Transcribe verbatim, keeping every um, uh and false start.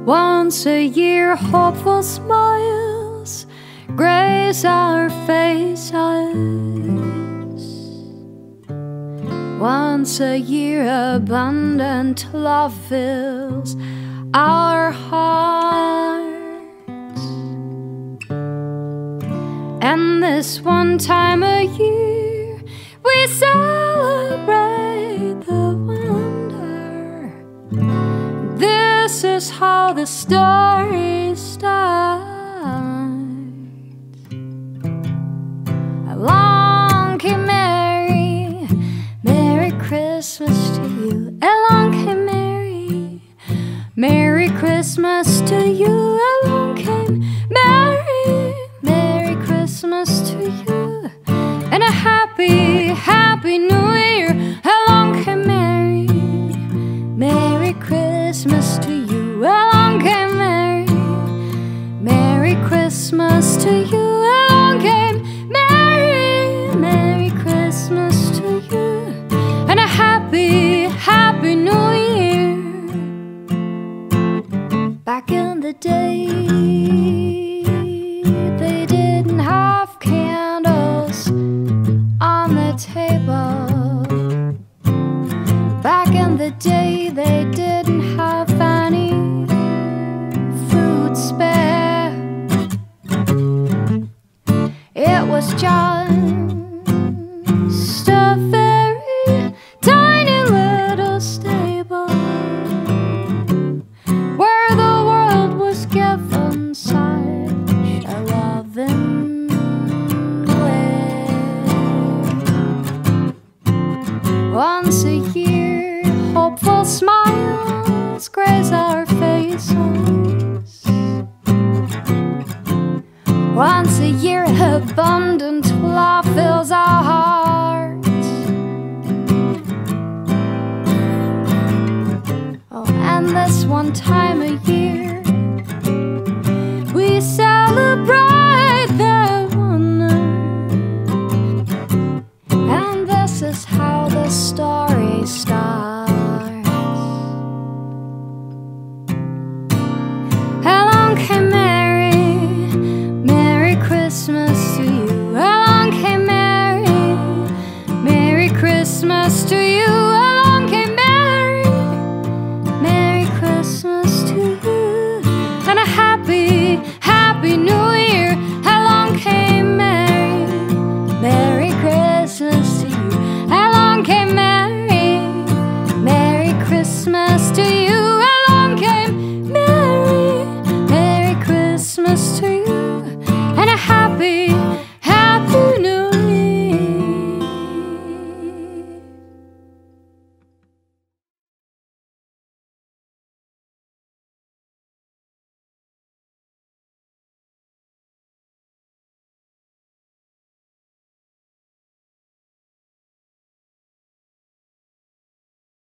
Once a year, hopeful smiles grace our faces. Once a year, abundant love fills our hearts. And this one time a year, we celebrate the wonder. This is how the story starts. Along came Mary, Merry Christmas to you. Along came Mary, Merry Christmas to you. Along came Mary, Merry Christmas to you. And a happy, happy New Year. Along came Mary, Merry Christmas to you. Along came Mary, Merry Christmas to you. Along came Mary, Merry Christmas to you. And a happy, happy New Year. Back in the day, they didn't have candles on the table. Back in the day, they didn't have any food spare. It was just a very tiny little stable where the world was given such a loving way. Once a year, hopeful smiles grace our faces. Once a year, abundant love fills our hearts. Oh, and this one time a year, we celebrate the wonder. And this is how the story starts. Along came Mary, Merry Christmas to you. Along came Mary, Merry Christmas to you. Along came Mary, Merry Christmas to you. And a happy, happy New Year. Along came Mary, Merry Christmas to you. Along came Mary, Merry Christmas to you.